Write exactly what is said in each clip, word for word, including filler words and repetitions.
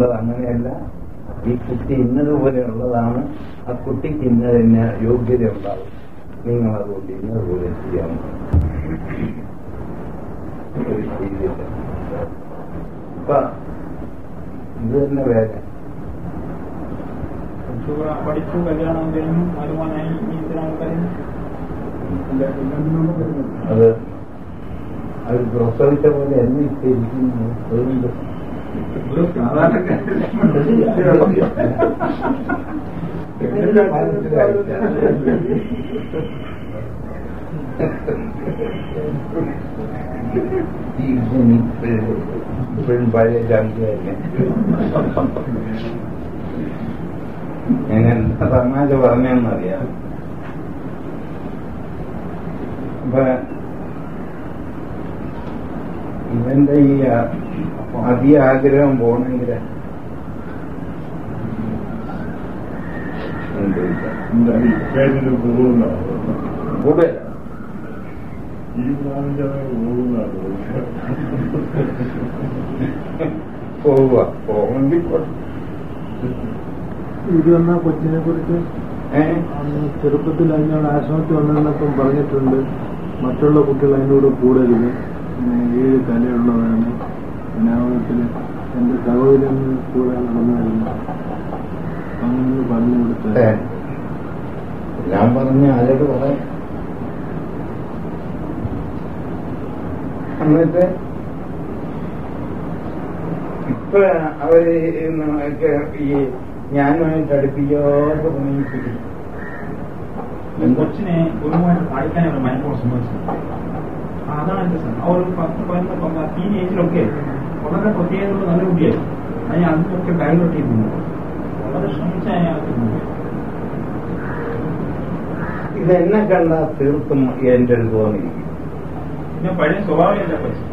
ഉള്ളത് അങ്ങനെയല്ല. ഈ കുട്ടി ഇന്നതുപോലെയുള്ളതാണ്, ആ കുട്ടിക്ക് ഇന്നതിന് യോഗ്യത ഉണ്ടാവും, നിങ്ങൾ അതുകൊണ്ട് ഇന്നതുപോലെ ചെയ്യാൻ ഒരു ചെയ്തില്ല. അപ്പൊ ഇത് തന്നെ വേറെ പഠിച്ചു കല്യാണം കഴിഞ്ഞു വരുമാനായി അത് അത് പ്രസവിച്ച പോലെ എന്നെ ഇപ്പൊ ഇരിക്കുന്നു. അതുകൊണ്ട് ഒരു ഇപ്പോഴും പഴയ ജാതിയല്ലേ. ഞാൻ എന്താ തമാശ പറഞ്ഞെന്നറിയാം. അപ്പൊ ഇവന്റെ ഈ അധിക ആഗ്രഹം പോണെങ്കിൽ കൂടുതൽ പോവുക പോകണമെങ്കിൽ ഇത് വന്ന കൊച്ചിനെ കുറിച്ച് ചെറുപ്പത്തിൽ അതിനോട് ആശ്രമത്തിൽ വന്നതെന്നൊക്കെ പറഞ്ഞിട്ടുണ്ട്. മറ്റുള്ള കുട്ടികൾ അതിനോട് കൂടരുത്, ഏഴ് കലയുള്ളതാണ്, അനാവണത്തിന് എന്റെ സഹോദരൻ കൂടെ നടന്നായിരുന്നു അങ്ങനെ പറഞ്ഞു കൊടുത്ത ഞാൻ പറഞ്ഞ ആരോട് പറയാം. എന്നിട്ട് ഇപ്പൊ അവര് ഈ ഞാനുമായിട്ട് അടുപ്പിക്കാതെ തോന്നിപ്പിക്കും. കൊച്ചിനെ ഗുരുവായിട്ട് പഠിക്കാനുള്ള മനഃപൂർവ്വം സംഭവിച്ചത് അതാണ് എന്റെ സാർ. ആ ഒരു പത്ത് പതിനൊന്ന് ടീനേജിലൊക്കെ വളരെ പ്രത്യേകതയുള്ള നല്ല കുട്ടിയായിരുന്നു. അതിന് അതിനൊക്കെ ഡയലോട്ട് ചെയ്തിരുന്നു. വളരെ ശ്രമിച്ച അയാൾക്ക് ഇതെന്നെ കണ്ടാ തീർത്തും എന്റെ അടുത്ത് തോന്നിയിരിക്കും. പിന്നെ പഴയ സ്വഭാവമല്ല കൊച്ചു.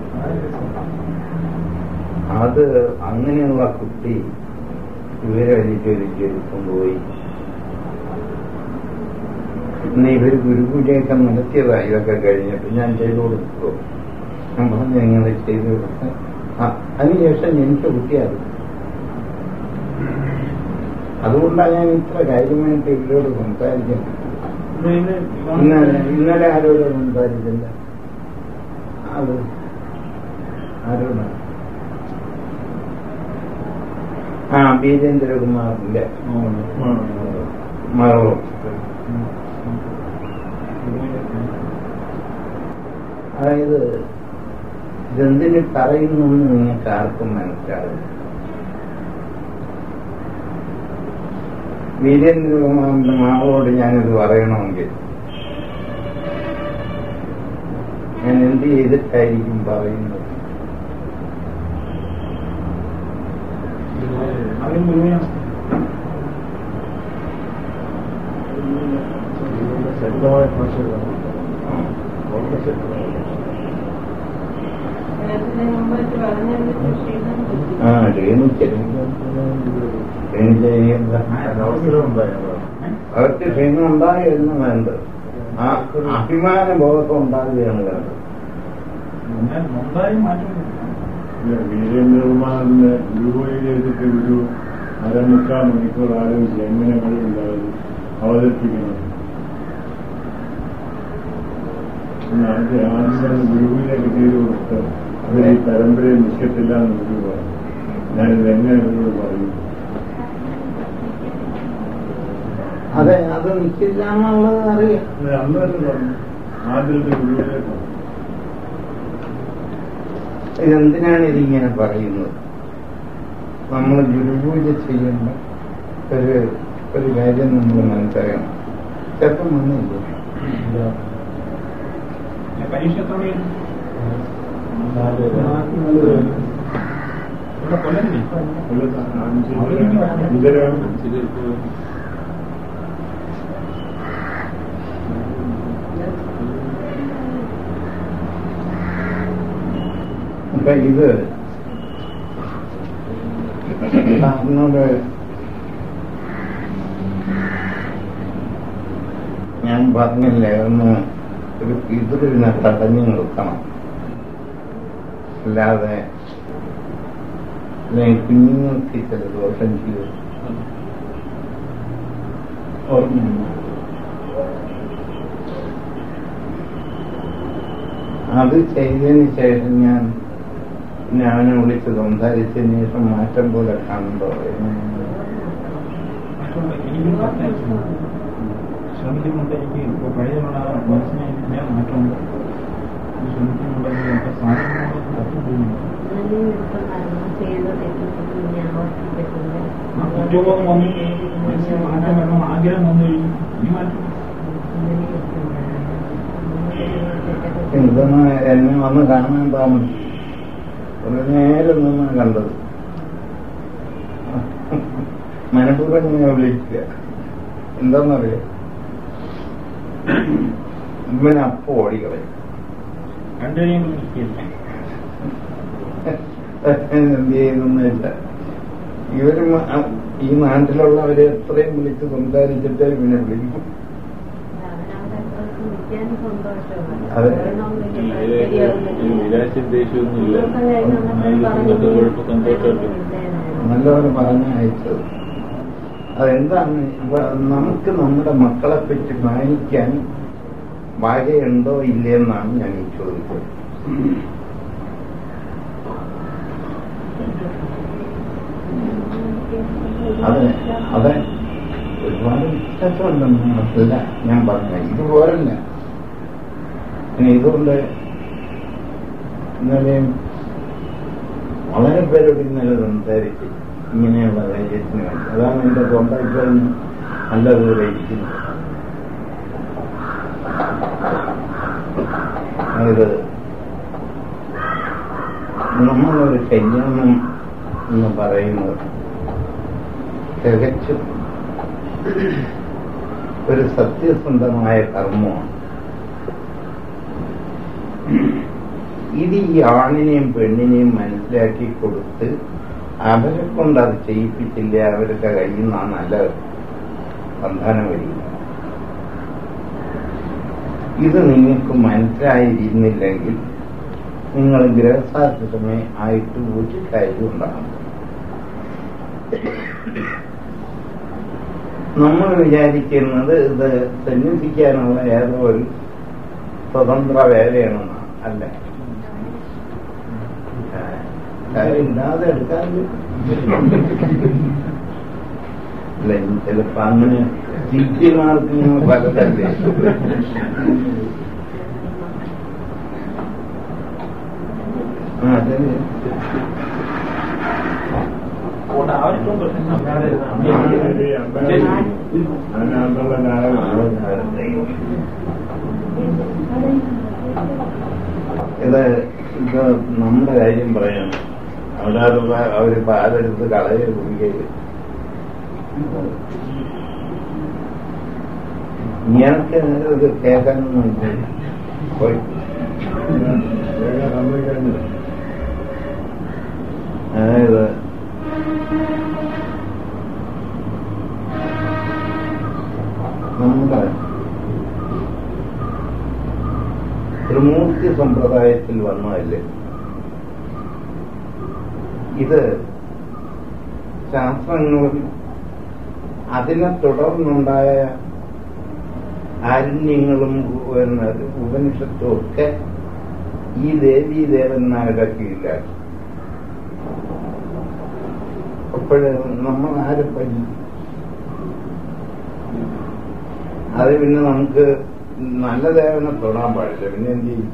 അത് അങ്ങനെയുള്ള കുട്ടി ഇവരെ വലിച്ചൊരിക്കൽ കൊണ്ടുപോയി. ഇന്ന് ഇവര് ഗുരുപൂജയൊക്കെ നടത്തിയതാ. ഇതൊക്കെ കഴിഞ്ഞിട്ട് ഞാൻ ചെയ്തു കൊടുത്തു. ഞാൻ പറഞ്ഞു നിങ്ങൾ ചെയ്തു കൊടുത്ത് അതിനുശേഷം ജനിച്ച കുട്ടിയാണ്. അതുകൊണ്ടാണ് ഞാൻ ഇത്ര കാര്യമായിട്ട് ഇവരോട് സംസാരിക്കുന്നത്. ഇന്നലെ ഇന്നലെ ആരോട് സംസാരിച്ചില്ല. അത് ആരോടാണ്? ആ വീരേന്ദ്രകുമാറിന്റെ മകളും. അതായത് ഇതെന്തിന് പറയുന്നു നിങ്ങൾക്ക് ആർക്കും മനസ്സിലാവില്ല. വീരേന്ദ്രകുമാറിന്റെ മകളോട് ഞാനിത് പറയണമെങ്കിൽ ഞാൻ എന്ത് ചെയ്തിട്ടായിരിക്കും പറയുന്നത്? അവരും ഗുരുവിനാണ്. ശക്തമായ ഭാഷ ആ ക്ഷീണിച്ചു അവർക്ക് ക്ഷീണം ഉണ്ടായിരുന്നു വേണ്ടത്. ആ അഭിമാന ബോധം ഉണ്ടാകുകയാണ് വേണ്ടത്. വീരേന്ദ്രകുമാറിന്റെ ഗുരുവയിലേക്ക് ഒരു അരമുക്കാൽ മണിക്കൂർ ആലോചിച്ച് എങ്ങനെ കഴിവുണ്ടായത് അവതരിപ്പിക്കണം. ആദ്യം ഗുരുവിലേക്ക് ചെയ്തു കൊടുത്ത് അവർ ഈ പരമ്പരയെ നിൽക്കത്തില്ല എന്ന് ഗുരു പറഞ്ഞു. ഞാനിത് എങ്ങനെ ഇവരോട് പറയും? അതെ, അത് നിൽക്കില്ല എന്നുള്ളത് അറിയാം. അന്ന് തന്നെ പറഞ്ഞു ആദ്യത്തെ ഗുരുവിലേക്ക്. ഇതെന്തിനാണ് ഇതിങ്ങനെ പറയുന്നത്? നമ്മൾ ഗുരുപൂജ ചെയ്യുമ്പോൾ ഒരു ഒരു കാര്യം നമ്മൾ മനസ്സിലാക്കണം. ചെറുപ്പം വന്നില്ല പരീക്ഷത്തോടെ അപ്പൊ ഇത് സാറിനോട് ഞാൻ പറഞ്ഞില്ലേ, ഒന്ന് ഒരു ഇതിലിരുന്ന് തടഞ്ഞു നിർത്തണം. അല്ലാതെ അല്ലെങ്കിൽ കുഞ്ഞുങ്ങൾക്ക് ചില ദോഷം ചെയ്യും. ഓർമ്മ അത് ചെയ്തതിന് ശേഷം ഞാൻ പിന്നെ അവനെ വിളിച്ച് സംസാരിച്ചതിന് ശേഷം മാറ്റം പോലെ കാണുമ്പോ ശ്രമിക്കുന്നുണ്ട്. എനിക്ക് ഇപ്പോൾ പഴയതുള്ള മനസ്സിനെ ഞാൻ മാറ്റമുണ്ട്. ശ്രമിക്കുന്നുണ്ടെങ്കിൽ എനിക്ക് സാധനങ്ങളോട് തത്വം പോകുന്നുണ്ട്. കുറ്റബോധം വന്നു, മനസ്സിന് മാറ്റം വരണം, ആഗ്രഹം വന്നു കഴിഞ്ഞു. ഇനി മാറ്റം ഇതൊന്ന് എന്നെ വന്ന് കാണാൻ താമസം ഒരു നേരം നിന്നാണ് കണ്ടത്. മനഃപൂർവ്വം ഞാൻ വിളിക്കുക. എന്താന്നറിയാം, ഇവന് അപ്പം ഓടിക്കളയും. രണ്ടു കഴിയുമ്പോൾ എന്ത് ചെയ്യുന്നില്ല. ഇവര് ഈ നാട്ടിലുള്ളവരെ എത്രയും വിളിച്ച് സംസാരിച്ചിട്ട് ഇവനെ വിളിക്കും. അതെ, നല്ലവരെ പറഞ്ഞ അയച്ചത്. അതെന്താണ്, നമുക്ക് നമ്മുടെ മക്കളെ പറ്റി മാനിക്കാൻ വകയുണ്ടോ ഇല്ലെന്നാണ് ഞാൻ ഈ ചോദിച്ചത്. അതെ അതെ ഒരുപാട് വ്യത്യാസമുണ്ടെന്നല്ല ഞാൻ പറഞ്ഞ. ഇതുപോലല്ല. പിന്നെ ഇതുകൊണ്ട് ഇന്നലെയും വളരെ പേരോട് ഇന്നലെ സംസാരിച്ച് ഇങ്ങനെയുള്ള ധൈര്യത്തിന് വേണ്ടി. അതാണ് എന്റെ തൊണ്ടയ്ക്ക് നല്ലതുപോലെ ഇരിക്കുന്നത്. അതായത് നമ്മളൊരു കല്യാണം എന്ന് പറയുന്നത് തികച്ചും ഒരു സത്യസന്ധമായ കർമ്മമാണ്. ഇത് ഈ ആണിനെയും പെണ്ണിനെയും മനസ്സിലാക്കി കൊടുത്ത് അവരെ കൊണ്ട് അത് ചെയ്യിപ്പിച്ചില്ല അവരുടെ കയ്യിൽ നിന്നാണ് നല്ല സന്താനം വരിക. ഇത് നിങ്ങൾക്ക് മനസ്സിലായിരുന്നില്ലെങ്കിൽ നിങ്ങൾ ഗൃഹസ്ഥാശ്രമേ ആയിട്ട് ഒരു കാര്യം ഉണ്ടാകും. നമ്മൾ വിചാരിക്കുന്നത് ഇത് സന്യസിക്കാനുള്ള ഏതോ ഒരു സ്വതന്ത്ര വേലയാണെന്നാണ്. അല്ല, കാര്യമില്ലാതെ എടുക്കാൻ അല്ല. ചിലപ്പോ അങ്ങനെ ശിഷ്യമാർക്ക് നിങ്ങൾ പലതല്ലേ. ആ അതെ, ഇത് ഇത് നമ്മുടെ കാര്യം പറയാണ്. അവിടെ അവര് പാലെടുത്ത് കളയെ കുടിക്കരുത്. ഇയാൾക്ക് ഇത് കേൾക്കാനൊന്നും പോയി. അതായത് നമ്മുടെ ത്രിമൂർത്തി സമ്പ്രദായത്തിൽ വന്നതല്ലേ ഇത്. ശാസ്ത്രങ്ങളും അതിനെ തുടർന്നുണ്ടായ ആരണ്യങ്ങളും ഉപനിഷത്തും ഒക്കെ ഈ ദേവീ ദേവന്മാരുടെ കീഴിലാക്കി. അപ്പോഴ് നമ്മൾ ആരെ പറ്റി അത് പിന്നെ നമുക്ക് നല്ല ദേവനെ തൊടാൻ പാടില്ല. പിന്നെ എന്ത് ചെയ്യും?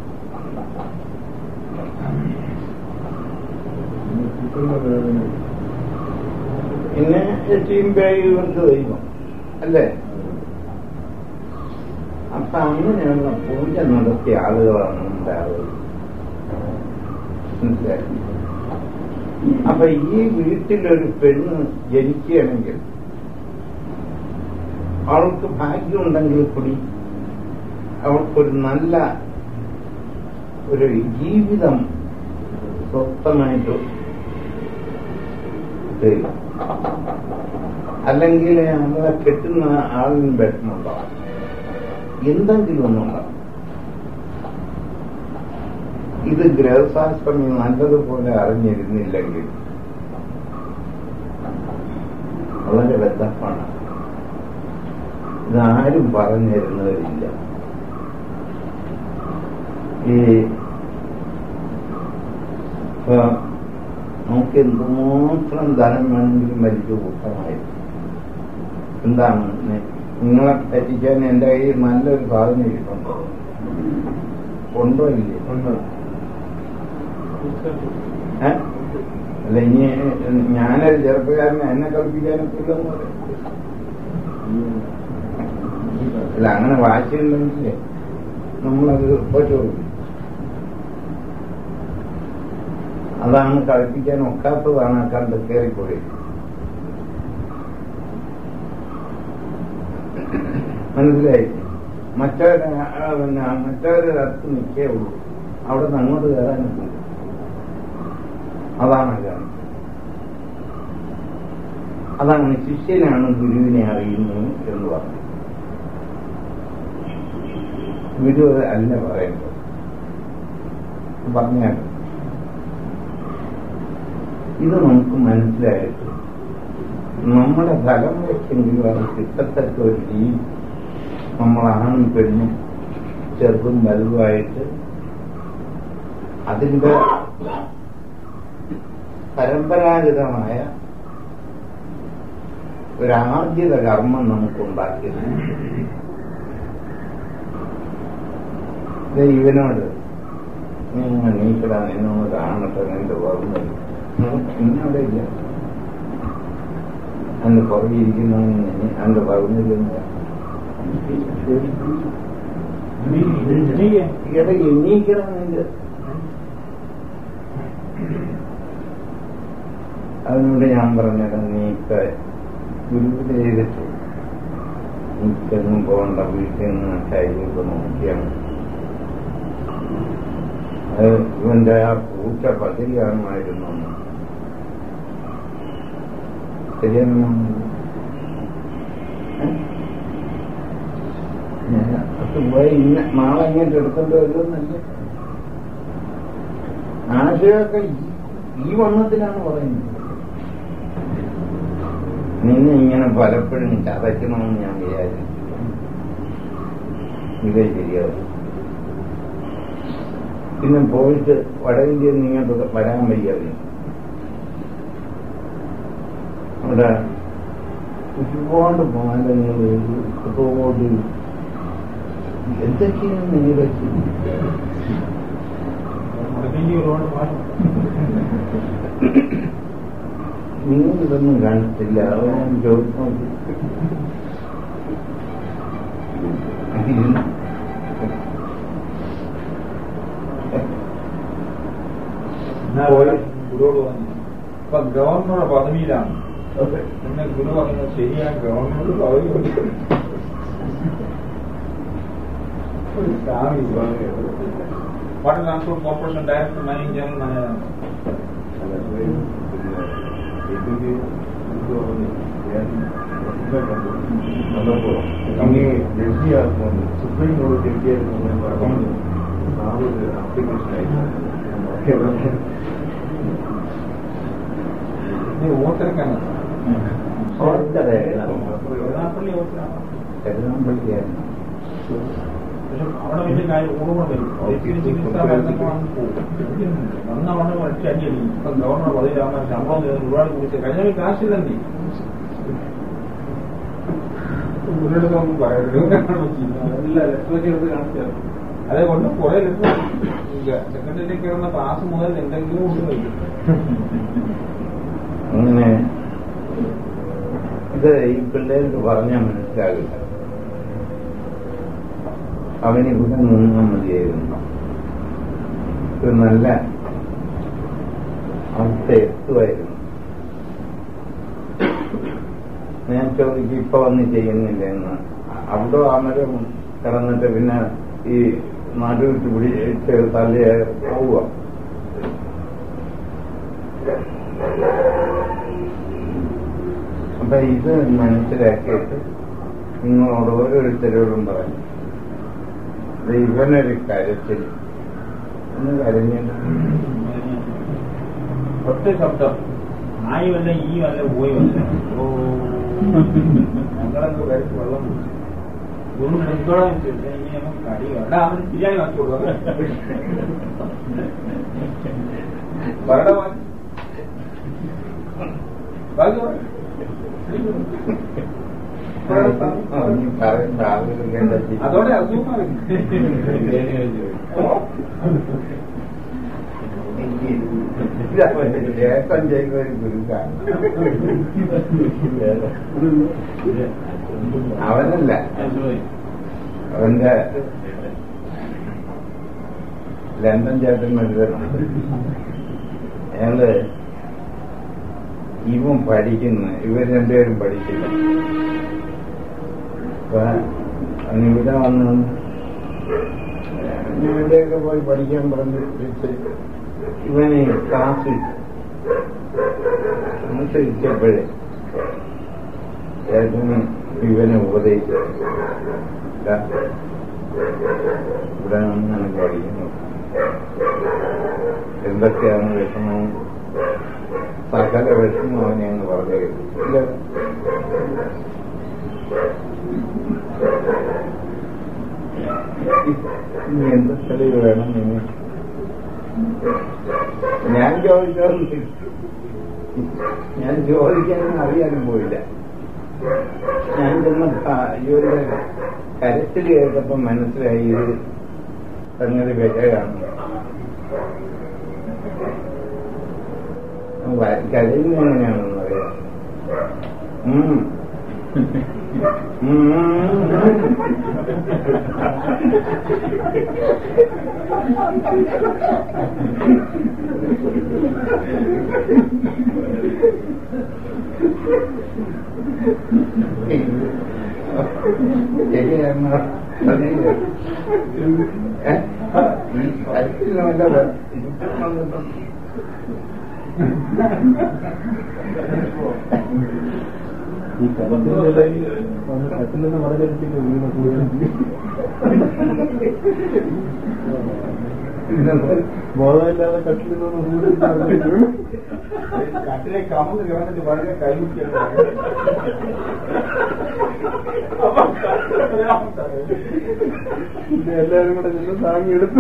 പിന്നെ ചെയ്യുമ്പോഴേക്ക് ദൈവം അല്ലേ. അപ്പൊ അങ്ങനെയുള്ള പൂജ നടത്തിയ ആളുകളാണ് നമ്മുടെ ആളുകൾ. മനസ്സിലായി? അപ്പൊ ഈ വീട്ടിലൊരു പെണ്ണ് ജനിക്കുകയാണെങ്കിൽ അവൾക്ക് ഭാഗ്യമുണ്ടെങ്കിൽ കൂടി അവൾക്കൊരു നല്ല ഒരു ജീവിതം സ്വസ്ഥമായിട്ട് തരും. അല്ലെങ്കിൽ നമ്മളെ കെട്ടുന്ന ആളിന് വിഷമമുണ്ടാവും, എന്തെങ്കിലും ഒന്നുണ്ടാവും. ഇത് ഗൃഹശാസ്ത്രം നല്ലതുപോലെ അറിഞ്ഞിരുന്നില്ലെങ്കിൽ വളരെ വ്യത്യസ്തമാണ്. ഇതാരും പറഞ്ഞു തരുന്നവരില്ല. ഈ ഇപ്പൊ നമുക്ക് എന്തുമാത്രം ധനം വേണമെങ്കിലും വലിച്ചു കൂട്ടമായിരുന്നു. എന്താണ് നിങ്ങളെ പറ്റിക്കാൻ എന്റെ കയ്യിൽ നല്ലൊരു സാധനം ഇരിപ്പുണ്ടോ? ഉണ്ടോ ഇല്ലേ? അല്ല, ഇനി ഞാനൊരു ചെറുപ്പക്കാരനെ എന്നെ കളിപ്പിക്കാനൊക്കെ ഇല്ലെന്ന് പറയും. അല്ല, അങ്ങനെ വാശിയുണ്ടെങ്കിലേ നമ്മളത് പറ്റൂ. അതാണ് കളിപ്പിക്കാൻ ഒക്കാത്തതാണ് ആ കണ്ട് കയറിപ്പോയി. മനസ്സിലായി? മറ്റവരെ പിന്നെ മറ്റവരുടെ അടുത്ത് നിൽക്കേ ഉള്ളൂ, അവിടെ നിന്ന് അങ്ങോട്ട് കയറാനില്ല. അതാണ് കാരണം. അതാണ് ശിഷ്യനാണ് ഗുരുവിനെ അറിയുന്നത് എന്ന് പറഞ്ഞു. ഗുരു അല്ല പറയുന്നത്. പറഞ്ഞാൽ ഇത് നമുക്ക് മനസ്സിലായിട്ട് നമ്മുടെ തലമുറയ്ക്കെങ്കിലും അത് കിട്ടത്തക്ക ഒരു രീതി നമ്മളാണും പെണ്ണും ചെറുതും വലുതുമായിട്ട് അതിന്റെ പരമ്പരാഗതമായ ഒരാർജിത കർമ്മം നമുക്കുണ്ടാക്കിയത്. ഇവനോട് നിങ്ങൾ നീക്കടാ, എന്നോട് കാണട്ടെ, എന്റെ ഓർമ്മ എന്നോടെ ഇല്ല, അന്ന് പുറകിരിക്കുന്ന അന്ന് പറഞ്ഞില്ലെന്ന് എണീക്കണം. അതിനോട് ഞാൻ പറഞ്ഞത്, നീക്ക് ഗുരുവിൽ ചെയ്തിട്ട് നീക്കൊന്നും പോകണ്ട, വീട്ടിൽ നിന്ന് ശൈലിയൊക്കെ നോക്കിയാണ്. അത് ഇവന്റെ ആ പൂച്ച പതിരി കാണുമായിരുന്നു. ശരിയെന്ന് പോയി ഇന്ന നാളെ ഇങ്ങോട്ട് എടുക്കേണ്ടി വരുമെന്നല്ല. ആശയമൊക്കെ ഈ വണ്ണത്തിലാണ് പറയുന്നത്. നിന്നെ ഇങ്ങനെ പലപ്പോഴും ചതയ്ക്കണമെന്ന് ഞാൻ വിചാരിച്ചു. ഇതേ ശരിയാവും. പിന്നെ പോയിട്ട് വട ഇന്ത്യയിൽ ഇങ്ങോട്ട് വരാൻ വയ്യാതെ അവിടെ ഒരുപാട് പാലങ്ങൾ റോഡ് എന്തൊക്കെയാണ് നീരച്ച്. നിങ്ങളിതൊന്നും കാണിച്ചില്ല. അത് ഞാൻ ചോദിച്ചു. ഗുരുവോട് പറഞ്ഞു, ഇപ്പൊ ഗവർണറുടെ പദവിയിലാണ്. പിന്നെ ഗുരു പറയുന്നത് ശരിയാ, ഗവർണറുടെ പദവി water transport corporation director managing general മാനേജറാണ്. സുപ്രീം കോടതി ജഡ്ജിയായിരുന്നു. ആപ്ലിക്കേഷൻ ആയിരുന്നു. ഓർത്തെടുക്കാനാണ് പക്ഷെ അവിടെ വലിയ കാര്യം ഓർമ്മ വരും. ചികിത്സാ മരുന്നൊക്കെ പോകും. നന്നവണ്ണം വലിച്ച് അടിയടി. ഇപ്പം ഗവർണർ പതിനാകുമ്പോൾ ശമ്പളം ഒരുപാട് കുടിച്ച് കഴിഞ്ഞ കാശില്ലെന്തി മുന്നോട്ടൊന്നും പറയരുത്. എല്ലാ ലെറ്ററൊക്കെ എടുത്ത് കാണിച്ചാൽ അതേകൊണ്ട് കുറെ ലെറ്റർ സെക്രട്ടറിയിലേക്ക് കയറുന്ന ക്ലാസ് മുതൽ എന്തെങ്കിലും കൊണ്ട് വരും. അങ്ങനെ ഇത് ഈ പിള്ളേർക്ക് പറഞ്ഞാൽ മനസ്സിലാകില്ല. അവനിവിടെ നിന്നാൽ മതിയായിരുന്നു. ഒരു നല്ല അവസ്ഥ എത്തുമായിരുന്നു. ഞാൻ ചോദിക്കും, ഇപ്പൊ വന്ന് ചെയ്യുന്നില്ല എന്ന്. അവിടെ അമരം കിടന്നിട്ട് പിന്നെ ഈ നടുവിട്ട് പിടിച്ച് തലയെ പോവുക. അപ്പൊ ഇത് മനസ്സിലാക്കിയിട്ട് നിങ്ങളോട് ഓരോരുത്തരോടും പറഞ്ഞു, ഇവനൊരു കരച്ചിൽ എന്ന് കരഞ്ഞിട്ട് ഒറ്റ ശബ്ദം, ആയി വല്ല ഈ വല്ല പോയി വല്ല ഞങ്ങളെന്തോ കഴിച്ച് വെള്ളം കുടിച്ചു ഇതൊന്നും നിർത്തോളം ചോദിച്ചാൽ ഇനി നമുക്ക് കടി വേണ്ട അവന് ബിരിയാണി വാങ്ങിച്ചു കൊടുക്കാം വരട വാങ്ങി ബാക്കി അതോടെ അസുഖം ഏട്ടൻ ചെയ്യുന്ന ഒരു ഗുരുക്കാണ് അവനല്ല അവന്റെ ലണ്ടൻ ചേട്ടൻ എഴുതുന്നുണ്ട് അയാള് ഇവൻ പഠിക്കുന്നു ഇവർ രണ്ടുപേരും പഠിക്കുന്നു അപ്പൊ ഇവിടെ വന്ന് ഇവിടെയൊക്കെ പോയി പഠിക്കാൻ പറഞ്ഞു ഇവനെ ക്ലാസ് അനുസരിച്ചപ്പോഴേ ചേട്ടന് ഇവനെ ഉപദേശിച്ചു ഇവിടെ നിന്ന് എനിക്ക് പഠിക്കുന്നു എന്തൊക്കെയാണ് വിഷമം സകല വിഷമം അവനെ അങ്ങ് പറഞ്ഞു ഇല്ല ഇനി എന്ത് തെളിവ് വേണം ഇനി ഞാൻ ചോദിച്ചോന്ന് ഞാൻ ചോദിക്കാനും അറിയാനും പോയില്ല ഞാൻ ചെന്ന ഇവരുടെ കരച്ചിൽ കേട്ടപ്പോ മനസ്സിലായി ഇത് സംഗതി വിജയമാണ് കരയുന്നത് എങ്ങനെയാണെന്ന് അറിയാം ഉം ശരിയാണ് ഈ കടത്തിലുള്ള കത്തിൽ നിന്ന് മറകടിച്ചിട്ട് ബോധമില്ലാതെ കട്ടിൽ നിന്ന് കട്ടിലെ കമന്ന് കിടന്നിട്ട് വളരെ കൈമുട്ടിയാണ് എല്ലാവരും കൂടെ നിന്ന് താങ്ങിയെടുത്ത്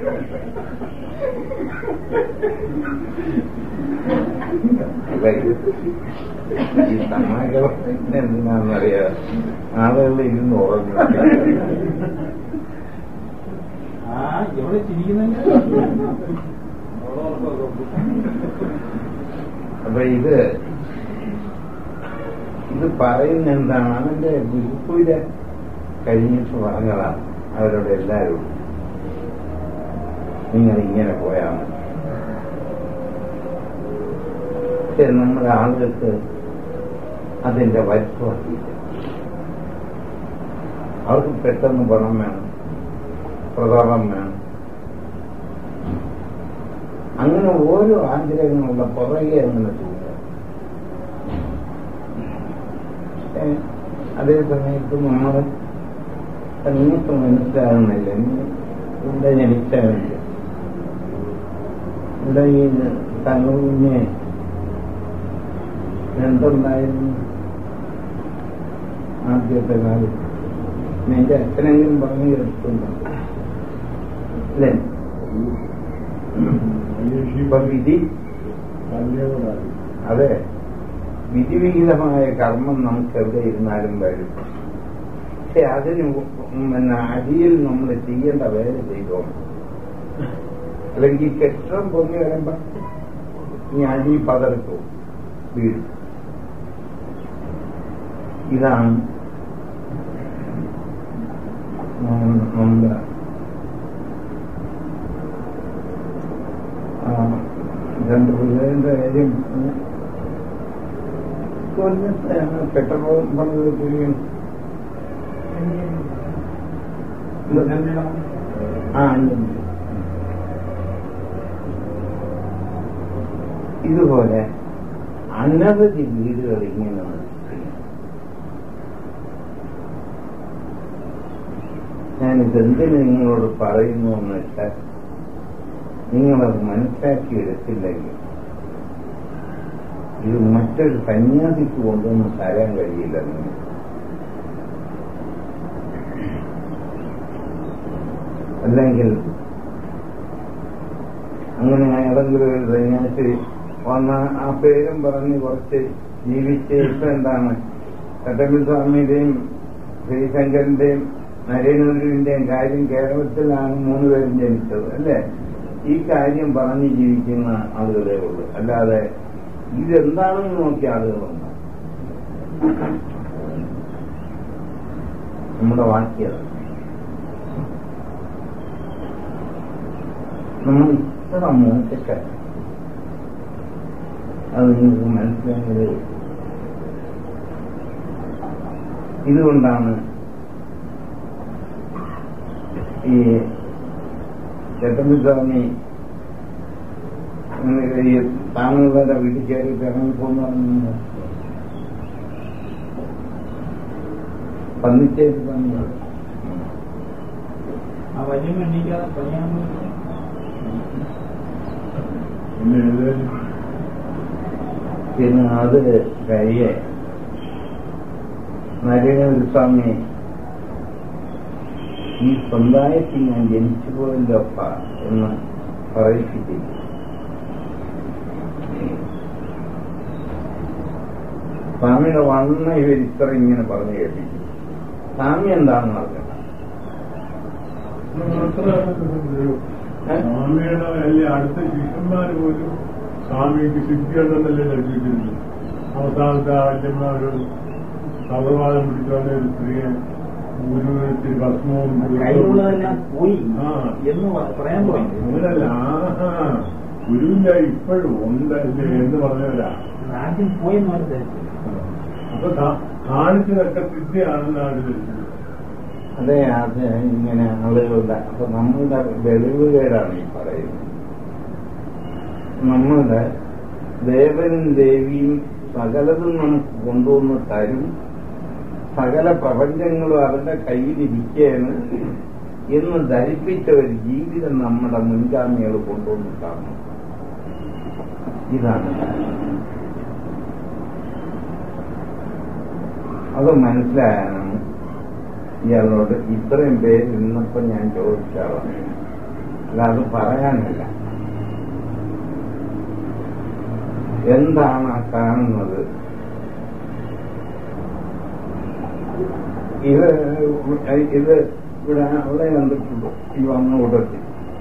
ഈ സമാജം എന്തിനാണെന്നറിയാം ആളുകൾ ഇരുന്ന് ഉറങ്ങും ആ എവിടെ ചിരിക്കുന്നുണ്ട് അപ്പൊ ഇത് ഇത് പറയുന്ന എന്താണ് അവന്റെ ഗുരുപ്പൂര് കഴിഞ്ഞിട്ട് പറഞ്ഞതാണ് അവരോട് എല്ലാവരും നിങ്ങൾ ഇങ്ങനെ പോയാൽ മതി പക്ഷെ നമ്മുടെ ആളുകൾക്ക് അതിന്റെ വലിപ്പം അറിയില്ല അവർക്ക് പെട്ടെന്ന് പണം വേണം പ്രതാപം വേണം അങ്ങനെ ഓരോ ആഗ്രഹങ്ങളുള്ള പുറകെ അങ്ങനെ തോന്നുക അതേ സമയത്ത് നമ്മൾ നിങ്ങൾക്ക് മനസ്സിലാകുന്നില്ല ഇവിടെ ജനിച്ചാവില്ല ഇവിടെ ഈ തങ്ങളുഞ്ഞെ എന്തുണ്ടായിരുന്നു ആദ്യത്തെ കാലത്ത് നിന്റെ അച്ഛനെങ്കിലും പറഞ്ഞു കേട്ടിട്ടുണ്ടോ അല്ലേ ഇപ്പൊ വിധി അതെ വിധിവിഹിതമായ കർമ്മം നമുക്ക് എവിടെ ഇരുന്നാലും വരും പക്ഷെ അതിന് പിന്നെ അടിയിൽ നമ്മൾ ചെയ്യേണ്ട വേല ചെയ്തോണം അല്ലെങ്കിൽ കെട്ടിടം പൊങ്ങി വരുമ്പോ ഈ അടി പതർക്കും വീഴും ഇതാണ് നമ്മുടെ രണ്ട് പിള്ളേരുടെ കാര്യം പെട്രോൾ പണിത് പോവുകയും ആ ഇതുപോലെ അനവധി വീടുകൾ ഇങ്ങനെ ഞാനിതെന്തിന് നിങ്ങളോട് പറയുന്നു എന്ന് വെച്ചാൽ നിങ്ങളത് മനസ്സിലാക്കിയെടുത്തില്ലെങ്കിൽ ഇത് മറ്റൊരു സന്യാസിക്ക് കൊണ്ടൊന്നും തരാൻ കഴിയില്ല. നിങ്ങൾ അല്ലെങ്കിൽ അങ്ങനെ ഏതെങ്കിലും ഒരു സന്യാസി വന്ന ആ പേരും പറഞ്ഞ് കുറച്ച് ജീവിച്ച് ഇപ്പം എന്താണ് ചട്ടമ്പിസ്വാമിയുടെയും ശ്രീശങ്കരന്റെയും നരേന്ദ്രന്റെയും കാര്യം കേരളത്തിലാണ് മൂന്ന് പേരും ജനിച്ചത് അല്ലേ? ഈ കാര്യം പറഞ്ഞ് ജീവിക്കുന്ന ആളുകളേ ഉള്ളൂ. അല്ലാതെ ഇതെന്താണെന്ന് നോക്കിയ ആളുകളുണ്ട്. നമ്മുടെ വാക്യം നമ്മൾ ഇത്ര മോശക്കാർ, അത് നിങ്ങൾക്ക് മനസ്സിലായത്. ഇതുകൊണ്ടാണ് ഈ ചട്ടമ്പിസ്വാമി ഈ താങ്കളുടെ വീട്ടിൽ കയറിയിട്ട് ഇറങ്ങിപ്പോന്ന് പറഞ്ഞു പന്നിച്ചേരി പറഞ്ഞു. പിന്നെ അത് കഴിയെ നരേന്ദ്രസ്വാമി ഈ സമുദായത്തിൽ ഞാൻ ജനിച്ചു പോയല്ലോപ്പ എന്ന് പറയിപ്പിച്ചില്ല. സ്വാമിയുടെ വണ്ണ ഇവർ ഇത്ര ഇങ്ങനെ പറഞ്ഞു കേൾപ്പിച്ചു. സ്വാമി എന്താണെന്ന് അറിഞ്ഞത് സ്വാമിയുടെ വലിയ അടുത്ത ശിഷ്യന്മാർ പോലും സ്വാമിക്ക് സിദ്ധിയുണ്ടെന്നല്ലേ ലഭിച്ചിരുന്നു. അവസാനത്തെ ആദ്യന്മാർ സർവവാദം പിടിച്ചോണ്ട് ഒരു സ്ത്രീയെ ഗുരുവിനത്തിൽ ഭസ്മവും പോയി എന്ന് പറയാൻ പോയി. അങ്ങനല്ല, ആ ഗുരുവിന്റെ ഇപ്പോഴും ഉണ്ട് എന്ന് പറഞ്ഞവരാ ആദ്യം പോയെന്ന് അപ്പൊ കാണിച്ചതൊക്കെ സിദ്ധിയാണെന്നാണ് ധരിച്ചത്. അതെ, അത് ഇങ്ങനെ ആളുകളുടെ അപ്പൊ നമ്മളുടെ വെളിവുകേടാണ് ഈ പറയുന്നത്. നമ്മളുടെ ദേവനും ദേവിയും സകലതും നമുക്ക് കൊണ്ടുവന്ന് തരും, സകല പ്രപഞ്ചങ്ങളും അവരുടെ കയ്യിലിരിക്കുകയാണ് എന്ന് ധരിപ്പിച്ച ഒരു ജീവിതം നമ്മുടെ മുൻഗാമികൾ കൊണ്ടുവന്നിട്ടാണ്. ഇതാണ് അത് മനസ്സിലായാലാണ് ഇയാളോട് ഇത്രയും പേര് ഇന്നപ്പോ ഞാൻ ചോദിച്ചാളാണ്. അല്ല, അത് പറയാനല്ല. എന്താണ് ആ കാണുന്നത്? ഇത് ഇത് ഇവിടെ അവിടെ കണ്ടിട്ടുള്ളൂ. ഈ വന്ന കൂട്ടത്തിൽ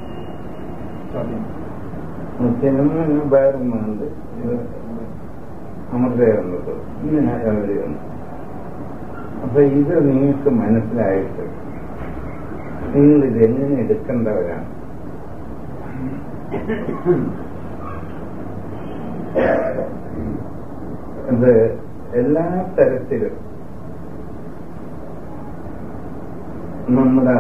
ചെറുങ്ങനെ വേറുന്നുണ്ട്. ഇത് അമൃത കണ്ടിട്ട് ഇങ്ങനെ അവര് കണ്ടു. അപ്പൊ ഇത് നിങ്ങൾക്ക് മനസ്സിലായിട്ട് നിങ്ങൾ ഇതെങ്ങനെ എടുക്കേണ്ടവരാണ്. ഇത് എല്ലാ തരത്തിലും നമ്മുടെ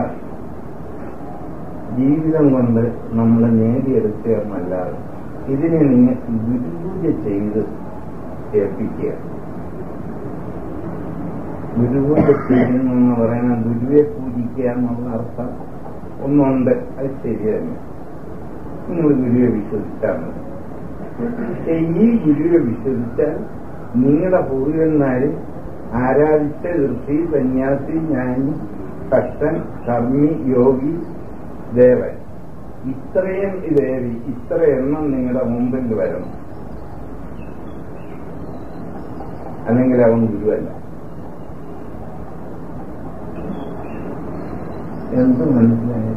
ജീവിതം കൊണ്ട് നമ്മൾ നേടിയെടുക്കുകയെന്നല്ലാതെ ഇതിനെ നിങ്ങൾക്ക് ഗുരുപൂജ ചെയ്ത് ഏൽപ്പിക്കുക. ഗുരുപൂജ ചെയ്യുന്നെന്ന് പറയുന്ന ഗുരുവെ പൂജിക്കുക എന്നുള്ള അർത്ഥം ഒന്നുണ്ട്. അത് ശരിയല്ല. നിങ്ങൾ ഗുരുവെ വിശ്വസിച്ചാൽ മതി. പക്ഷെ ഈ ഗുരുവെ വിശ്വസിച്ചാൽ നിങ്ങളുടെ പൂർവികന്മാര് ആരാധിച്ച ഋഷി, സന്യാസി, ജ്ഞാനി, ഭക്തൻ, കർമ്മി, യോഗി, ദേവൻ, ഇത്രയും ദേവി, ഇത്ര എണ്ണം നിങ്ങളുടെ മുമ്പിൽ വരണം. അല്ലെങ്കിൽ അവൻ ഗുരുവല്ല. എന്ത് മനസ്സിലായി?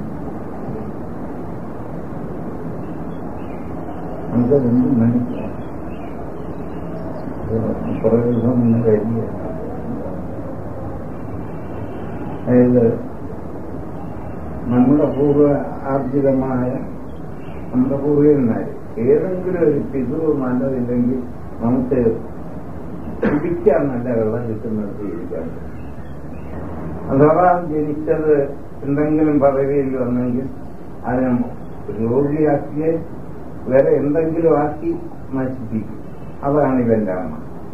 നമുക്കതെന്ത് മനസ്സിലായി? കുറെ ദിവസം മുന്നേ കഴിയുക. അതായത് നമ്മുടെ പൂർവ്വ ആർജിതമായ നമ്മുടെ പൂർവികന്മാര് ഏതെങ്കിലും ഒരു പിതൃ നല്ലതില്ലെങ്കിൽ നമുക്ക് കുടിക്കാൻ നല്ല വെള്ളം കിട്ടുന്നത് ഇരിക്കാൻ. അഥവാ ജനിച്ചത് എന്തെങ്കിലും പദവിയിൽ വന്നെങ്കിൽ അതിനെ രോഗിയാക്കിയ വേറെ എന്തെങ്കിലും ആക്കി നശിപ്പിക്കും. അതാണ് ഇവന്റെ അമ്മ.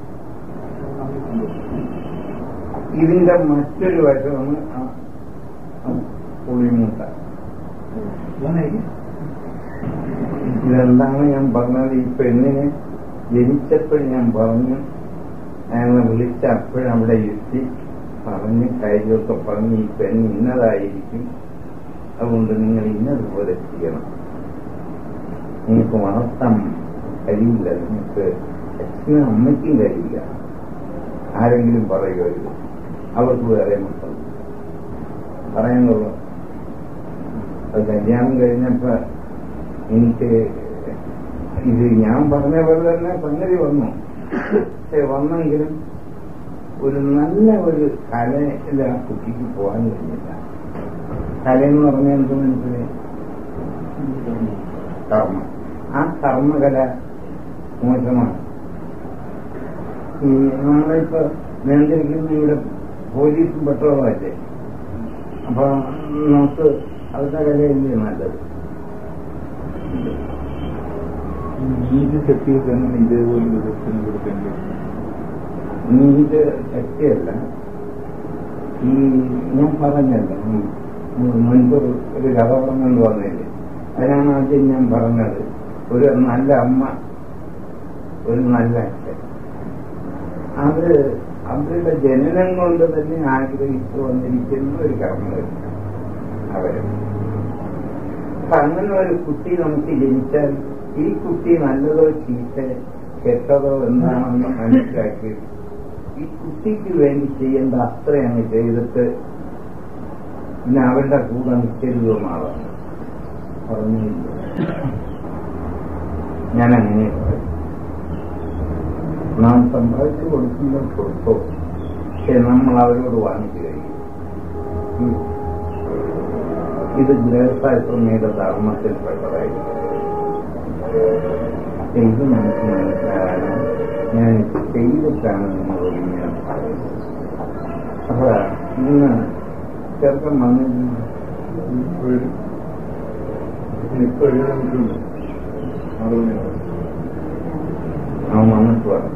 ഇതിന്റെ മറ്റൊരു വശമാണ് പുളിമൂട്ട. ഇതെന്താണ് ഞാൻ പറഞ്ഞത്? ഈ പെണ്ണിനെ ജനിച്ചപ്പോഴും ഞാൻ പറഞ്ഞു, അയാളെ വിളിച്ച അപ്പോഴവിടെ ഇരുത്തി പറഞ്ഞ് കാര്യമൊക്കെ പറഞ്ഞ് ഈ പെണ്ണ് ഇന്നതായിരിക്കും, അതുകൊണ്ട് നിങ്ങൾ ഇന്നതുപോലെ ചെയ്യണം. നിങ്ങൾക്ക് വളർത്താൻ കഴിയില്ല, നിങ്ങൾക്ക് അച്ഛനും അമ്മയ്ക്കും കഴിയില്ല, ആരെങ്കിലും പറയുമല്ലോ, അവർക്ക് വേറെ മക്കൾ പറയാനുള്ള. അത് കല്യാണം കഴിഞ്ഞപ്പോ എനിക്ക് ഇത് ഞാൻ പറഞ്ഞ പോലെ തന്നെ സംഗതി വന്നു. പക്ഷെ വന്നെങ്കിലും ഒരു നല്ല ഒരു കലയിൽ ആ കുട്ടിക്ക് പോകാൻ കഴിഞ്ഞില്ല. കലയെന്ന് പറഞ്ഞാൽ എന്ത് മനസ്സിലായി? കർമ്മ. ആ കർമ്മകല മോശമാണ്. ഈ നമ്മളിപ്പോ നിയന്ത്രിക്കുന്ന ഇവിടെ പോലീസും പെട്രോളല്ലേ, അപ്പൊ നമുക്ക് അവരുടെ കലയല്ലേ നല്ലത്. നീതി ശക്തികൾക്ക് അങ്ങനെ ഇതേപോലെ വികസനം കൊടുക്കേണ്ടി? നീതി ശക്തിയല്ല, ഈ ഞാൻ പറഞ്ഞല്ല, മുൻപ് ഒരു കഥ പറഞ്ഞുകൊണ്ട് വന്നില്ലേ, അതിനാണ് ആദ്യം ഞാൻ പറഞ്ഞത്. ഒരു നല്ല അമ്മ, ഒരു നല്ല അച്ഛൻ, അത് അവരുടെ ജനനം കൊണ്ട് തന്നെ ആഗ്രഹിച്ചു വന്നിരിക്കുന്ന ഒരു കർമ്മം അവര്. അപ്പൊ അങ്ങനെ ഒരു കുട്ടി നമുക്ക് ജനിച്ചാൽ ഈ കുട്ടി നല്ലതോ ചീത്ത കെട്ടതോ എന്താണെന്ന് മനസ്സിലാക്കി ഈ കുട്ടിക്ക് വേണ്ടി ചെയ്യേണ്ട അത്രയാണ് ചെയ്തിട്ട് പിന്നെ അവരുടെ കൂടെ നിൽക്കരുതെന്നാണ് പറഞ്ഞില്ല. ഞാനങ്ങനെ പറയും, നാം സമ്പാദിച്ചു കൊടുക്കുമ്പോൾ കൊടുത്തോ, പക്ഷെ നമ്മൾ അവരോട് വാങ്ങിച്ചു കഴിയും. ഇത് ഗൃഹസ്ഥാശ്രമയുടെ ധർമ്മത്തിൽ പെട്ടതായിരിക്കും. ഇത് നമുക്ക് മനസ്സിലാകാനും ഞാൻ ചെയ്തിട്ടാണ് നിങ്ങളോട് ഞാൻ പറയുന്നത്. അപ്പൊ ഇന്ന് ചെറുക്കം വന്നിട്ടുണ്ട്, ഇപ്പൊ എഴുതാൻ അവൻ വന്നിട്ട് പറഞ്ഞു.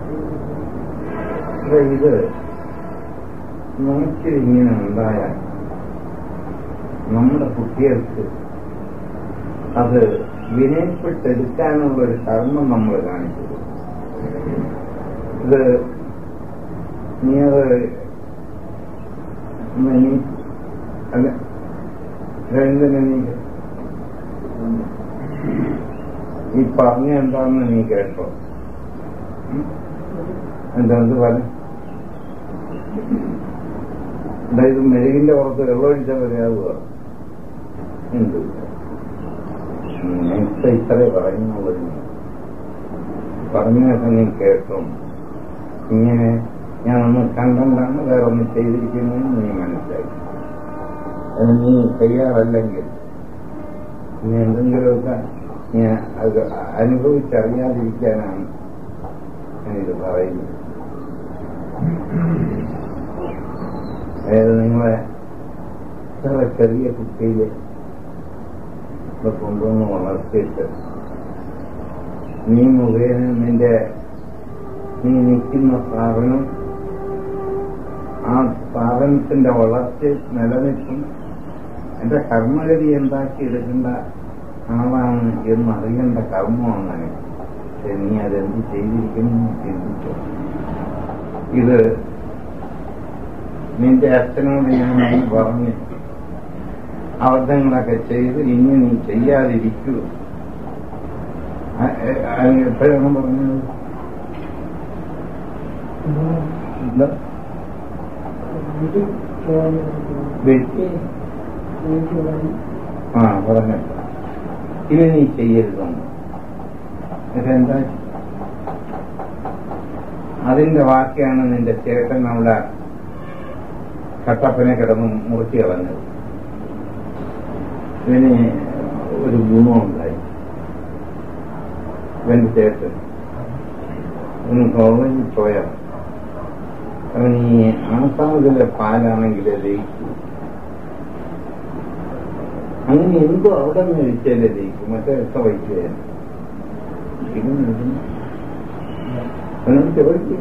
ഇത് നമുക്കിങ്ങനെ ഉണ്ടായാൽ നമ്മുടെ കുട്ടികൾക്ക് അത് വിനയപ്പെട്ടെടുക്കാനുള്ള ഒരു കർമ്മം നമ്മൾ കാണിച്ചത്. ഇത് നീ അത് അല്ല രവീന്ദ്രനെ നീ ഈ പറഞ്ഞ എന്താണെന്ന് നീ കേട്ടോ? എന്തെന്ത് പറ, അതായത് മെഴുകിന്റെ പുറത്ത് വെള്ളമൊഴിച്ചാൽ വരെയാവുക. എന്ത് നേരത്തെ ഇത്രേ പറയുന്നുള്ളൂ, പറഞ്ഞൊക്കെ നീ കേട്ടോ? ഇങ്ങനെ ഞാനൊന്ന് കണ്ടാണ് വേറെ ഒന്ന് ചെയ്തിരിക്കുന്നതെന്ന് നീ മനസ്സിലാക്കി. അത് നീ തയ്യാറല്ലെങ്കിൽ നീ എന്തെങ്കിലുമൊക്കെ ഞാൻ അത് അനുഭവിച്ചറിയാതിരിക്കാനാണ് ഞാനിത് പറയുന്നത്. അതായത് നിങ്ങളെ ഇത്ര ചെറിയ കുട്ടിയില് കൊണ്ടുവന്ന് വളർത്തിയിട്ട് നീ മുഖേന നിന്റെ നീ നിൽക്കുന്ന സ്ഥാപനം, ആ സ്ഥാപനത്തിന്റെ വളർച്ച നിലനിൽക്കും, എന്റെ കർമ്മഗതി എന്താക്കി എടുക്കേണ്ട ആളാണ് എന്നറിയേണ്ട കർമ്മം അങ്ങനെ. പക്ഷെ നീ അതെന്ത് ചെയ്തിരിക്കുന്നു ചിന്തിച്ചു. ഇത് നിന്റെ അച്ഛനോട് ഞാൻ പറഞ്ഞ് അബദ്ധങ്ങളൊക്കെ ചെയ്ത് ഇനി നീ ചെയ്യാതിരിക്കൂ. എപ്പോഴാണ് പറഞ്ഞത്? ആ പറഞ്ഞിട്ട് ഇത് നീ ചെയ്യരുതെന്ന്. ഇതെന്താ? അതിന്റെ വാക്കാണ് നിന്റെ ചേട്ടൻ നമ്മുടെ കട്ടപ്പനെ കിടന്ന് മുറിച്ച് കളഞ്ഞത്. ഇവന് ഒരു ഗുണമുണ്ടായി. ഇവന്റെ ചേട്ടൻ ഒന്ന് കോളേജിൽ പോയാൽ അവൻ ഈ ആസാമിലെ പാലാണെങ്കിൽ ലയിക്കും. അങ്ങനെ എന്തോ അവിടെ നിന്ന് കഴിച്ചാലേ ലയിക്കും, മറ്റേ എത്ര വയ്ക്കുകയാണ്. അവനോട് ചോദിക്കും,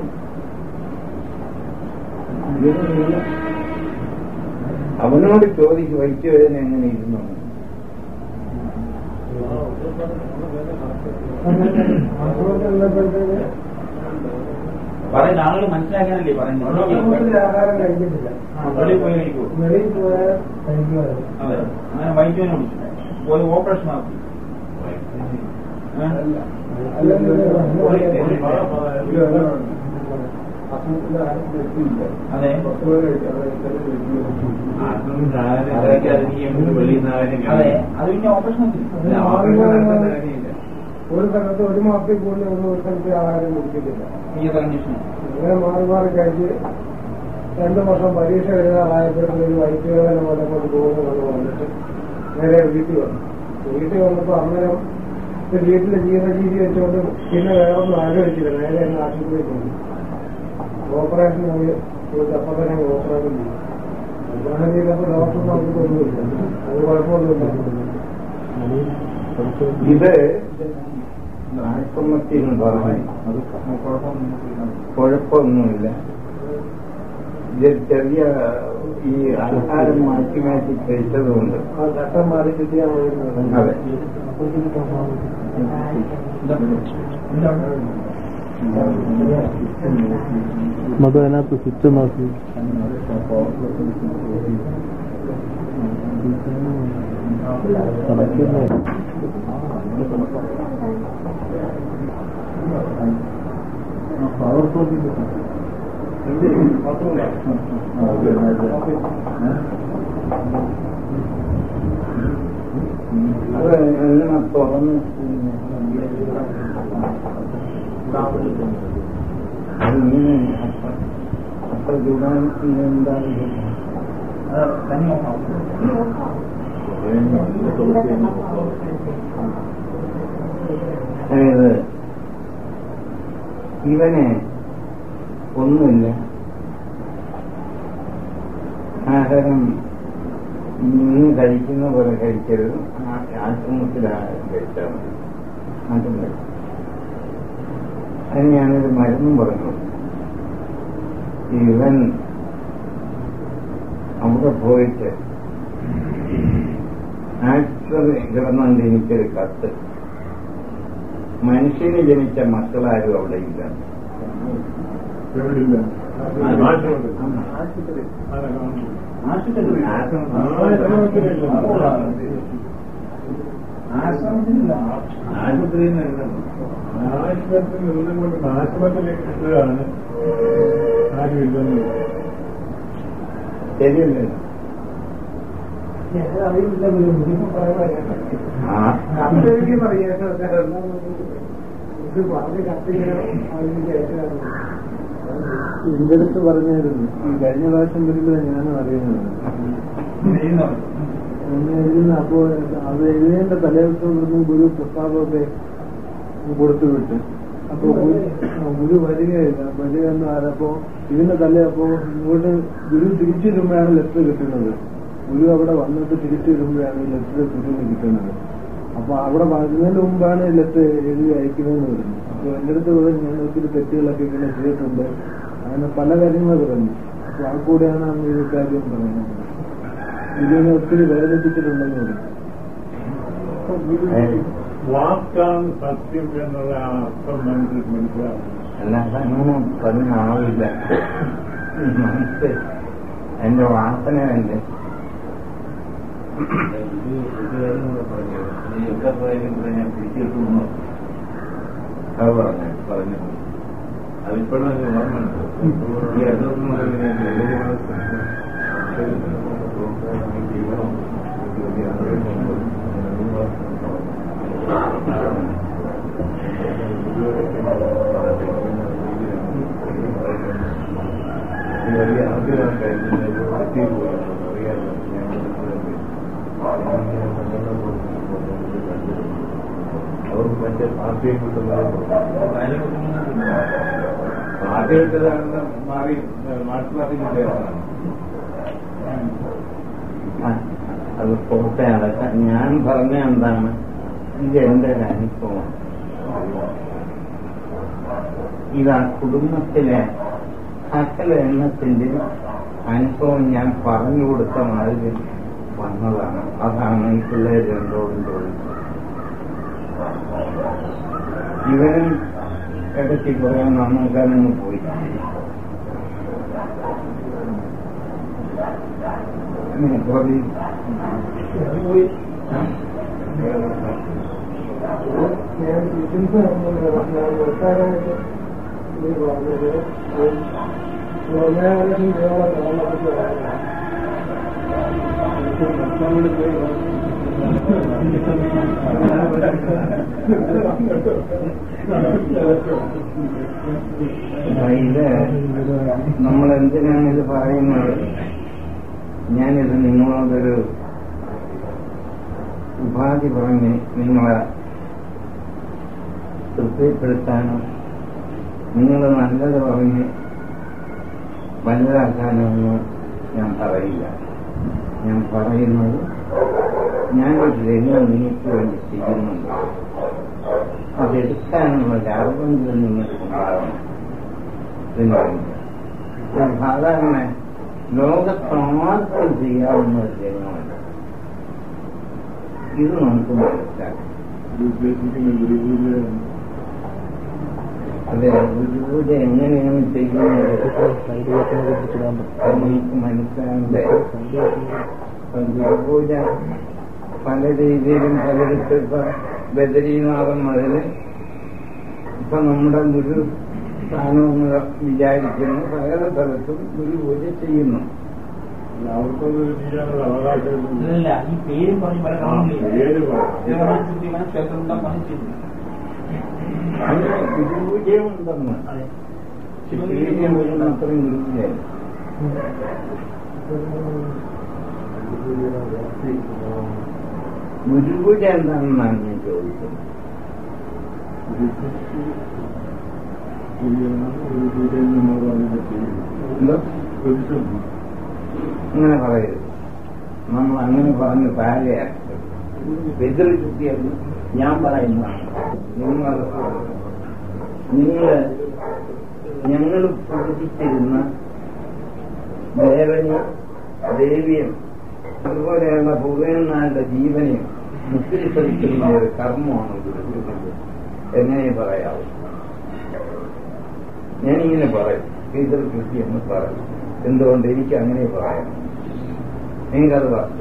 അവനോട് ചോദിക്കും വൈദ്യവേദന എങ്ങനെ ഇരുന്നു. പറയുന്ന ആളുകൾ മനസ്സിലാക്കാനല്ലേ പറയുന്നത്. ആഹാരം കഴിക്കുന്നില്ല, വെളിയിൽ പോയി കഴിക്കൂ. വെളിയിൽ പോയാൽ കഴിക്കുവാനും. അതെ, അങ്ങനെ വൈദ്യുവിനെ വിളിച്ചു പോയി ഓപ്പറേഷൻ ആക്കി. അതെ, അതെ, അത് പിന്നെ ഓപ്പറേഷൻ ഒരു സ്ഥലത്ത് ഒരു മാസത്തിൽ കൂടുതൽ ഒരു സ്ഥലത്ത് ആഹാരം കുടിക്കുന്നില്ല. ഈ കണ്ടീഷൻ ഇങ്ങനെ മാറി മാറി കഴിച്ച് രണ്ടു വർഷം പരീക്ഷ എഴുതാറായപ്പോഴും ഒരു വൈദ്യുവേദന പോലെ കൊണ്ട് പോകുന്നു വന്നിട്ട് നേരെ വീട്ടിൽ വന്നു. വീട്ടിൽ വന്നപ്പോൾ അന്നേരം വീട്ടിലെ ജീവിത രീതി വെച്ചുകൊണ്ട് പിന്നെ വേറൊന്നും ആലോചിച്ചില്ല, നേരെ അങ്ങ് ആശുപത്രിയിൽ പോയി ഓപ്പറേഷൻ അപ്പം തന്നെ ഓപ്പറേഷൻ ചെയ്തു. ഓപ്പറേഷൻ ചെയ്തപ്പോൾ ഡോക്ടർ നമുക്കൊന്നുമില്ല, അത് കുഴപ്പമൊന്നുമില്ല. ഇത് ആത്മഹത്യന്ന് പറഞ്ഞു അത് കുഴപ്പമൊന്നുമില്ല. ഇത് ചെറിയ ഈ ആഹാരം മാറ്റി മാറ്റി കഴിച്ചതുകൊണ്ട് ആ ഘട്ടം മാറി കിട്ടിയാൽ അതെ. മത അതിനകത്ത് സ്വിച്ച് പവർ സോഴ്സിന്റെ അത് എല്ലാം തുറന്ന് അതിങ്ങനെ അത്ര ചൂടാൻ എന്താണ് അതായത് ഇവനെ ഒന്നുമില്ല, ആഹാരം ഇന്ന് കഴിക്കുന്ന പോലെ കഴിക്കരുത്, ആശ്രമത്തിൽ ആഹാരം കഴിച്ചാൽ മതി, മാറ്റം കഴിക്കും. അതിന് ഞാനൊരു മരുന്നും പറഞ്ഞു. ഇവൻ അവിടെ പോയിട്ട് ആക്ച്വലി കിടന്നുകൊണ്ട് എനിക്കൊരു കത്ത്, മനുഷ്യന് ജനിച്ച മക്കളാരും അവിടെ ഇല്ല. എവിടില്ല? ആശുപത്രിയിൽ ആശുപത്രിയിൽ നിന്നും കൊണ്ട് ആശുപത്രിയിലേക്ക് എത്തുകയാണ് ആരും ഇല്ലെന്ന്. ശരിയല്ലേ? അറിയില്ല, കത്തെഴുതി പറയാ ഇത് പറഞ്ഞ് കത്തിങ്ങനെ എന്റെ അടുത്ത് പറഞ്ഞായിരുന്നു. കഴിഞ്ഞ പ്രാവശ്യം വരുമ്പോൾ ഞാനും അറിയുന്നത് എഴുതുന്ന. അപ്പോ അത് എഴുതേണ്ട തലേദിവസം ഗുരു പുസ്തകമൊക്കെ കൊടുത്തു വിട്ട്. അപ്പൊ ഗുരു വരികയില്ല, വരിക എന്ന് പറഞ്ഞപ്പോ ഇതിന്റെ തലേ അപ്പോ ഇങ്ങോട്ട് ഗുരു തിരിച്ചു വരുമ്പോഴാണ് ലെറ്റർ കിട്ടുന്നത്. ഗുരു അവിടെ വന്നിട്ട് തിരിച്ചു വരുമ്പോഴാണ് ഈ ലെറ്റർ ഗുരുവിന് കിട്ടുന്നത്. അപ്പൊ അവിടെ വരുന്നതിന് മുമ്പാണ് ലെറ്റർ എഴുതി അയക്കുന്നതെന്ന് പറഞ്ഞു. അപ്പൊ എന്റെ അടുത്ത് പറഞ്ഞു ഞാൻ ഒത്തിരി തെറ്റുകളൊക്കെ ഇങ്ങനെ ചെയ്തിട്ടുണ്ട്, അങ്ങനെ പല കാര്യങ്ങൾ പറഞ്ഞു. അപ്പൊ ആ കൂടെയാണ് അന്ന് ഈ കാര്യം പറയുന്നത്. ഗുരുവിനെ ഒത്തിരി വേദനിപ്പിച്ചിട്ടുണ്ടെന്ന് പറഞ്ഞു. വാക്കാണ് സത്യം എന്നുള്ള അർത്ഥം മനസ്സിൽ മനസ്സിലാവും. അല്ലാതെ അങ്ങനെ പറഞ്ഞാവില്ല. മനസ്സ് എന്റെ വാസന തന്നെ ഞാൻ പിടിച്ചിട്ടുണ്ടോ അത് പറഞ്ഞു പറഞ്ഞു അതിപ്പോഴും ഓർമ്മയുണ്ട്. ഈ അതൊന്നും വലിയ ആഗ്രഹമായിരുന്നു അറിയാമോ. അവർക്ക് മറ്റേ പാർട്ടിയെ കിട്ടുന്നത് പാർട്ടി കിട്ടതാണെന്ന് മാറി മാർക്സ് പാർട്ടി കിട്ടിയതാണ്. അത് പുറത്തെ അടക്കം ഞാൻ പറഞ്ഞ എന്താണ്, ഇത് എന്റെ ഒരു അനുഭവം. ഇതാ കുടുംബത്തിലെ സകല എണ്ണത്തിന്റെ അനുഭവം ഞാൻ പറഞ്ഞു കൊടുത്ത മാതിരി വന്നതാണ്. അതാണ് ഈ പിള്ളേർ രണ്ടോടും ചോദിച്ചത്. ഇവനും ഇടയ്ക്ക് കുറെ നന്നാക്കാനങ്ങ് പോയി. പോയി ഞാൻ ചികിത്സ ഒട്ടാനായിട്ട് ഇത് പറഞ്ഞത് ഒന്നര ലക്ഷം രൂപ താമസിച്ച് ഇത് നമ്മളെന്തിനാണ് ഇത് പറയുന്നത്? ഞാനിത് നിങ്ങളോടൊരു ഉപാധി പറഞ്ഞ് നിങ്ങളെ തൃപ്തിപ്പെടുത്താനോ നിങ്ങൾ നല്ലത് പറഞ്ഞ് വലുതാക്കാനൊന്നും ഞാൻ പറയില്ല. ഞാൻ പറയുന്നത് ഞാനൊരു രംഗം നിങ്ങൾക്ക് വേണ്ടി ചെയ്യുന്നുണ്ട്. അതെടുക്കാനുള്ള ലാഭമെങ്കിലും നിങ്ങൾക്കുണ്ടാകണം. ഇതിന് സാധാരണ ലോകത്താർക്കും ചെയ്യാവുന്ന ഒരു രംഗമല്ല. ഇത് നമുക്ക് മനസ്സിലാക്കാം. അതെ, ഗുരുപൂജ എങ്ങനെയാണ് ചെയ്യുന്നത് നമുക്ക് മനസ്സിലാകണ്ടേ? ഗുരുപൂജ പല രീതിയിലും പലയിടത്ത് ഇപ്പൊ ബദരീനാഥം മുതല് ഇപ്പൊ നമ്മുടെ ഗുരു സ്ഥാനമെന്ന് വിചാരിക്കുന്നു പല സ്ഥലത്തും ഗുരുപൂജ ചെയ്യുന്നു. അവർക്കൊന്നും ചെയ്യാനുള്ള അവകാശം ഈ പേരും പറഞ്ഞ് പല അങ്ങനെ ഗുരുപൂജയും ഉണ്ടെന്ന് ശിവപൂജയും വരുന്ന അത്രയും ഗുരുപൂജയായി. ഗുരുപൂജ എന്താണെന്നാണ് ഞാൻ ചോദിക്കുന്നത്. അങ്ങനെ പറയരുത്. നമ്മൾ അങ്ങനെ പറഞ്ഞ് താഴെയാണ് വ്യതിരിക്തിയെന്ന് ഞാൻ പറയുന്നതാണ്. നിങ്ങൾ നിങ്ങള് ഞങ്ങൾ പൂജിച്ചിരുന്ന ദേവനും ദേവിയും അതുപോലെയുള്ള പൂർവ്വനാളുടെ ജീവനെയും മുക്തിപ്പെടുത്തുന്ന ഒരു കർമ്മമാണ് ഗുരുപൂജ. എങ്ങനെ പറയാവും? ഞാനിങ്ങനെ പറയും, പിതൃകൃതി എന്ന് പറയും. എന്തുകൊണ്ട് എനിക്ക് അങ്ങനെ പറയാം? നിങ്ങൾക്കത് പറഞ്ഞു.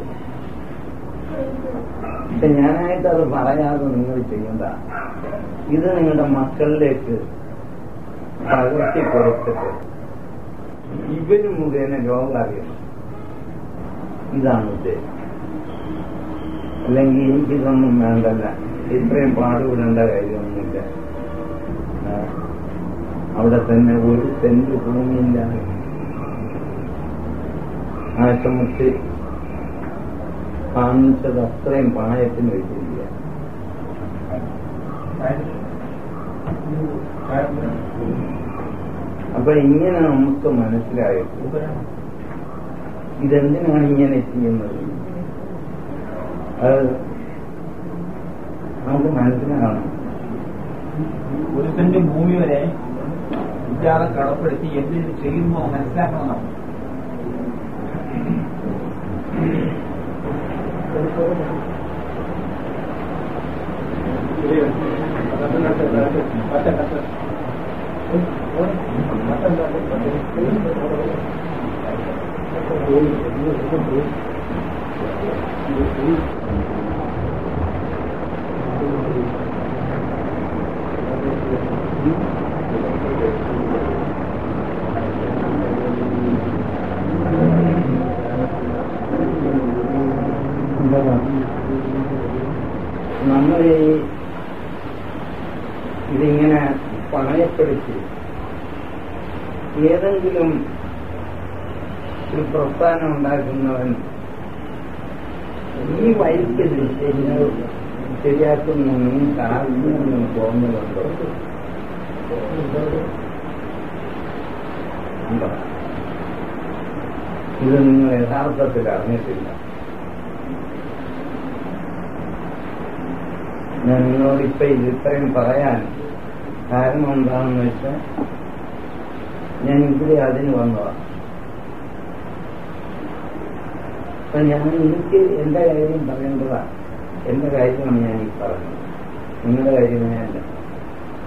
പക്ഷെ ഞാനായിട്ടത് പറയാതെ നിങ്ങൾ ചെയ്യണ്ട. ഇത് നിങ്ങളുടെ മക്കളിലേക്ക് പകർത്തി കൊടുത്തിട്ട് ഇവര് മുഖേന ലോകം അറിയണം. ഇതാണ് ഉദ്ദേശം. അല്ലെങ്കിൽ എനിക്കിതൊന്നും വേണ്ടല്ല, ഇത്രയും പാടുപെടേണ്ട കാര്യമൊന്നുമില്ല. അവിടെ തന്നെ ഒരു സെന്റ് ഭൂമിയില്ലാതെ ആശ്രമത്തിൽ കാണിച്ചത് അത്രയും പായത്തിന് വെച്ചിരിക്കുക. അപ്പൊ ഇങ്ങനെ നമുക്ക് മനസ്സിലായിട്ട് ഇതെന്തിനാണ് ഇങ്ങനെ ചെയ്യുന്നത് അത് നമുക്ക് മനസ്സിലാകണം. ഒരു സെന്റ് ഭൂമി വരെ വിചാരം കടപ്പെടുത്തി എന്തിനു ചെയ്യുന്നു മനസ്സിലാക്കണം. നമ്മൾ ഇതിങ്ങനെ പണയപ്പെടുത്തി ഏതെങ്കിലും ഒരു പ്രസ്ഥാനം ഉണ്ടാക്കുന്നവൻ ഈ വഴിക്ക് ശരിയാ ശരിയാക്കുന്നൊന്നും കാരണമൊന്നും തോന്നുന്നുണ്ടോ? ഇത് നിങ്ങൾ യഥാർത്ഥത്തിൽ അറിഞ്ഞിട്ടില്ല. ഞാൻ നിങ്ങളോടിപ്പോ ഇത് ഇത്രയും പറയാൻ കാരണം എന്താണെന്ന് വെച്ചാൽ ഞാൻ ഇവിടെ അതിന് വന്നതാണ്. അപ്പൊ ഞാൻ എനിക്ക് എന്റെ കാര്യം പറയേണ്ടതാണ്. എന്റെ കാര്യമാണ് ഞാൻ ഈ പറഞ്ഞത്, നിങ്ങളുടെ കാര്യമേ അല്ല.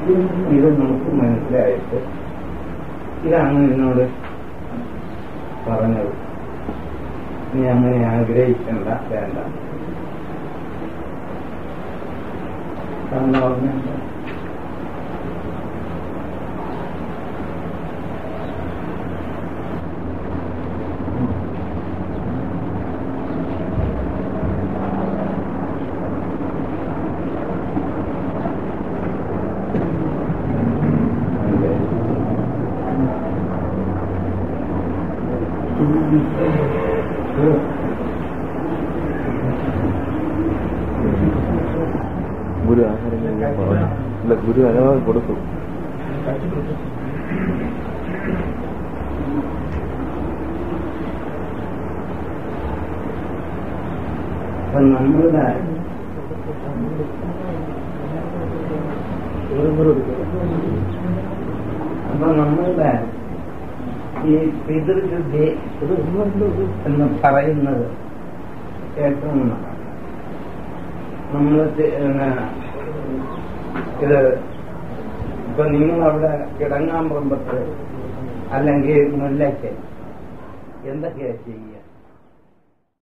ഇത് നമുക്ക് മനസ്സിലായിട്ട് ഇതാണ് എന്നോട് പറഞ്ഞത്. നീ അങ്ങനെ ആഗ്രഹിക്കണ്ട, വേണ്ട എന്ന് പറഞ്ഞ ഗുരു ആഹാരം അല്ല ഗുരു അനവാദം കൊടുക്കും. അപ്പൊ നമ്മളുടെ അപ്പൊ നമ്മളുടെ ഈ പിതൃശുദ്ധി എന്ന് പറയുന്നത് ഏറ്റവും നമ്മൾ ഇത് ഇപ്പൊ നിങ്ങളവിടെ കിടങ്ങാൻ പോകുമ്പത്ത് അല്ലെങ്കിൽ മുല്ലയ്ക്ക് എന്തൊക്കെയാ ചെയ്യുക?